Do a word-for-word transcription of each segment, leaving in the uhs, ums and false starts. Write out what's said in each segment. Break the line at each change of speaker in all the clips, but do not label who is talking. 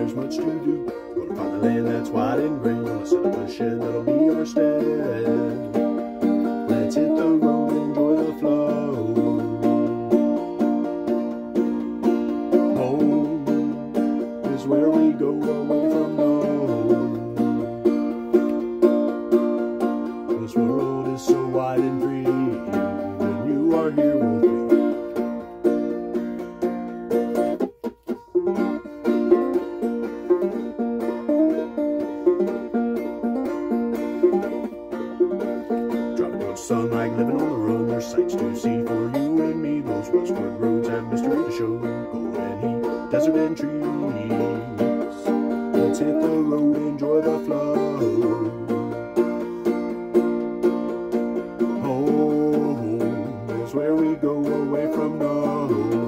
there's much to do. Gonna find the land that's wide and green. Gonna set up a shed that'll be our stead. Let's hit the road, enjoy the flow. Home is where we go, away from home. This world is so wide and free when you are here with me. Sunlight, living on the run, there's sights to see for you and me. Those westward roads have mystery to show, gold and heat, desert and trees. Let's hit the road, enjoy the flow. Home is where we go, away from home.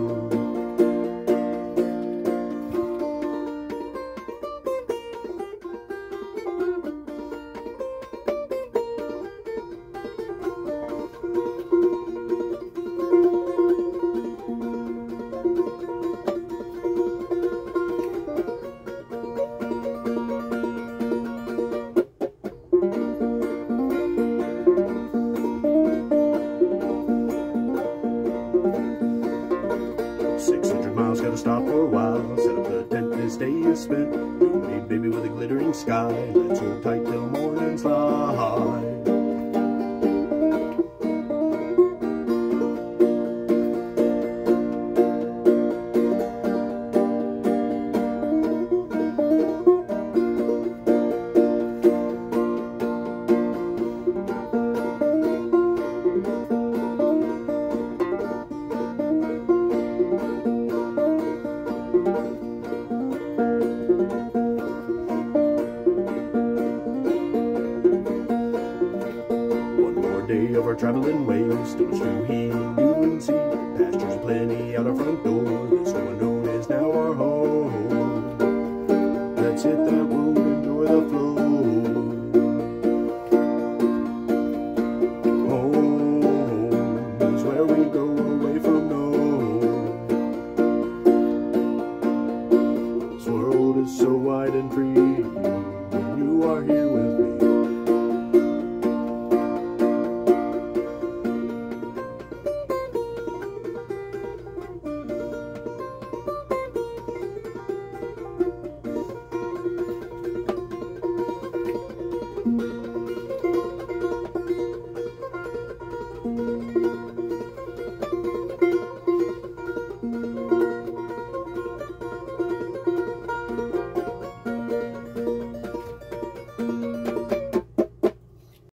six hundred miles, gotta stop for a while. Set up the tent, this day is spent. You and me, baby, with a glittering sky. Let's hold tight till morning's light. Day of our traveling ways, still much to heed, do and see. Pastures plenty out our front door. This one known is now our home. Let's hit that road, enjoy the flow. Home is where we go, away from home. This world is so wide and free.